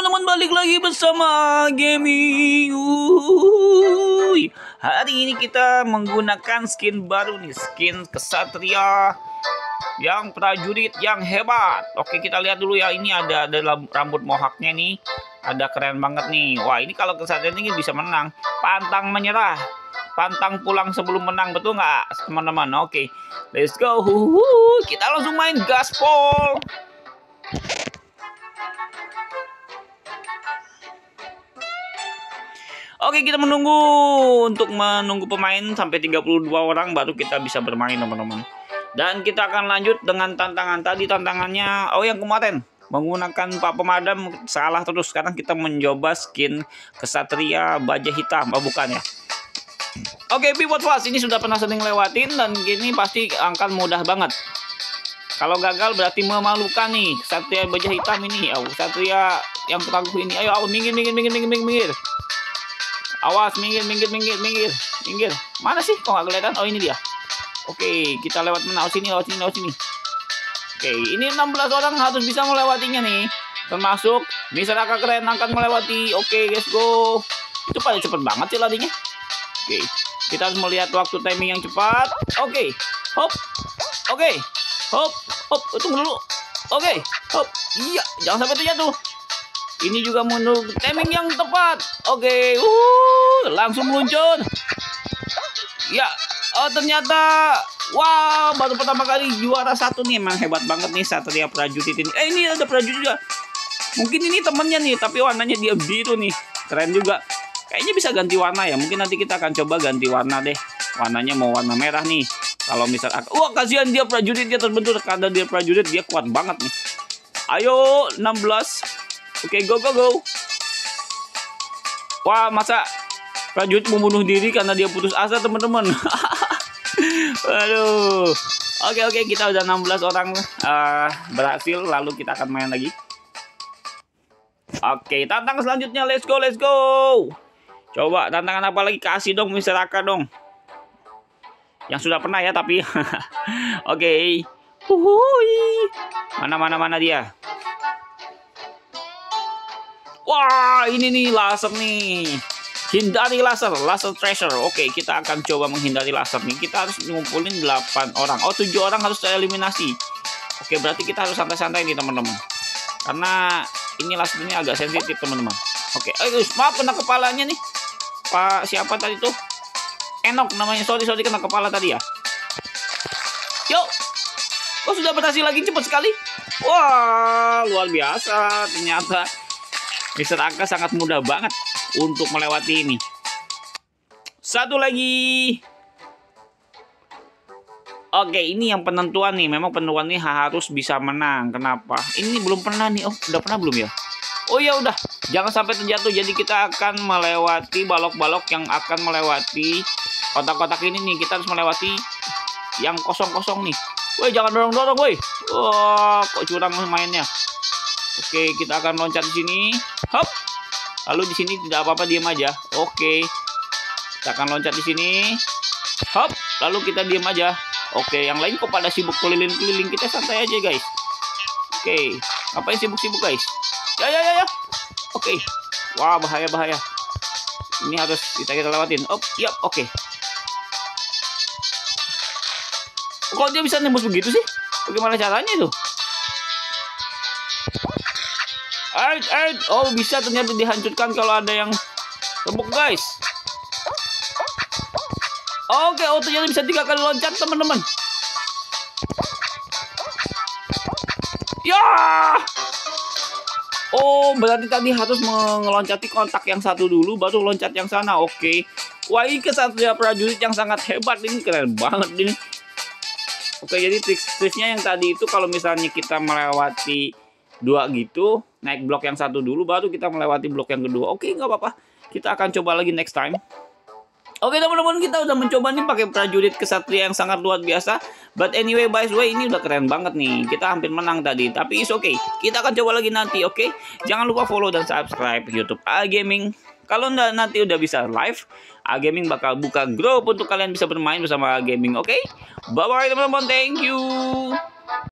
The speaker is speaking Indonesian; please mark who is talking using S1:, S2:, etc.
S1: teman-teman, balik lagi bersama Gaming. Hari ini kita menggunakan skin baru nih, skin kesatria yang prajurit yang hebat. Oke, kita lihat dulu ya. Ini ada rambut mohawknya nih. Ada keren banget nih. Wah, ini kalau kesatria ini bisa menang. Pantang menyerah, pantang pulang sebelum menang, betul nggak teman-teman? Oke, let's go. Kita langsung main gaspol. Oke, kita untuk menunggu pemain sampai 32 orang baru kita bisa bermain, teman-teman. Dan kita akan lanjut dengan tantangan tadi. Tantangannya yang kemarin menggunakan Pak Pemadam salah terus. Sekarang kita mencoba skin kesatria baja hitam. Bukan ya. Oke, pivot fast ini sudah pernah sering lewatin dan gini pasti akan mudah banget. Kalau gagal berarti memalukan nih. Kesatria baja hitam ini. Kesatria yang tangguh ini. Ayo, minggir. Awas, minggir. Mana sih? Kok nggak kelihatan? Oh, ini dia. Oke, kita lewat sini. Oke, ini 16 orang harus bisa melewatinya nih. Termasuk Mr. Aka keren akan melewati. Oke, let's go. Itu pada cepet banget sih larinya. Oke, kita harus melihat waktu timing yang cepat. Oke, hop. Oke, hop. Tunggu dulu. Oke, hop. Iya, jangan sampai terjatuh. Ini juga menunggu timing yang tepat. Oke, langsung meluncur. Ya, ternyata, wow, baru pertama kali juara satu nih. Emang hebat banget nih satria prajurit ini. Ini ada prajurit juga. Mungkin ini temennya nih, tapi warnanya dia biru nih. Keren juga. Kayaknya bisa ganti warna ya. Mungkin nanti kita akan coba ganti warna deh. Warnanya mau warna merah nih. Kalau misal, kasihan dia prajuritnya terbentur. Karena dia prajurit, dia kuat banget nih. Ayo, 16. Oke, go. Wah, masa prajurit membunuh diri karena dia putus asa, teman-teman. Waduh. Oke, kita udah 16 orang berhasil. Lalu kita akan main lagi. Oke, tantangan selanjutnya. Let's go. Coba tantangan apa lagi? Kasih dong, Mr. Aka dong. Yang sudah pernah ya, tapi. Oke. Mana dia? Wah, ini nih laser nih. Hindari laser treasure. Oke, kita akan coba menghindari laser nih. Kita harus ngumpulin 8 orang. 7 orang harus tereliminasi. Oke, berarti kita harus santai-santai nih, teman-teman. Karena ini laser ini agak sensitif, teman-teman. Oke, maaf kena kepalanya nih. Pak siapa tadi tuh? Enok namanya. Sorry kena kepala tadi ya. Yuk. Kok sudah berhasil lagi cepat sekali? Wah, luar biasa ternyata. Mr. Aka sangat mudah banget untuk melewati ini. Satu lagi. Oke, ini yang penentuan nih. Memang penentuan ini harus bisa menang. Kenapa? Ini belum pernah nih. Udah pernah belum ya? Oh ya udah. Jangan sampai terjatuh. Jadi kita akan melewati balok-balok yang akan melewati kotak-kotak ini nih. Kita harus melewati yang kosong-kosong nih. Woi, jangan dorong-dorong, woi. Wah, kok curang mainnya. Oke, kita akan loncat di sini. Hop. Lalu di sini tidak apa-apa, diam aja. Oke. Kita akan loncat di sini. Hop. Lalu kita diam aja. Oke, yang lain kok pada sibuk keliling-keliling. Kita santai aja, guys. Oke. Ngapain sibuk-sibuk, guys? Ya. Oke. Wah, bahaya. Ini harus kita lewatin. Yap, oke. Kok dia bisa nembus begitu sih? Bagaimana caranya itu? Bisa ternyata dihancurkan kalau ada yang tembok, guys. Oke, ternyata bisa 3 kali loncat, teman-teman. Ya. Berarti tadi harus meloncati kontak yang satu dulu, baru loncat yang sana. Oke. Wah, ini kesatria prajurit yang sangat hebat. Ini keren banget ini. Oke, jadi triksnya yang tadi itu kalau misalnya kita melewati 2 gitu, naik blok yang satu dulu, baru kita melewati blok yang kedua. Oke, nggak apa-apa. Kita akan coba lagi next time. Oke, teman-teman, kita udah mencoba nih pakai prajurit kesatria yang sangat luar biasa. But anyway, by the way, ini udah keren banget nih. Kita hampir menang tadi, tapi it's okay. Kita akan coba lagi nanti, oke? Jangan lupa follow dan subscribe YouTube Gaming. Kalau nanti udah bisa live, Gaming bakal buka grup untuk kalian bisa bermain bersama Gaming, oke? Bye-bye, teman-teman. Thank you.